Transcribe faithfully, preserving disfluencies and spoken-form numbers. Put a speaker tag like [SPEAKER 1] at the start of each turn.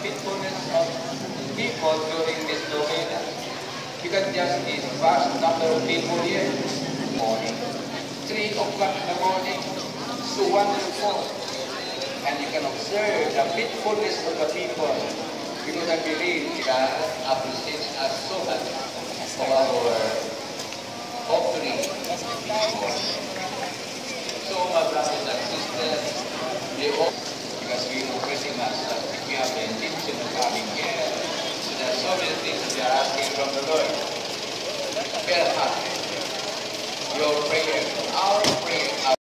[SPEAKER 1] faithfulness of people during this novena. You can just see the vast number of people here. Morning, three o'clock in the morning, so wonderful. And you can observe the faithfulness of the people, because I believe God appreciates us so much of our offering. So my brothers and sisters, they all, because we know pretty much that if we have the intention of coming here, so there are so many things that we are asking from the Lord. Very happy. Your prayer, our prayer,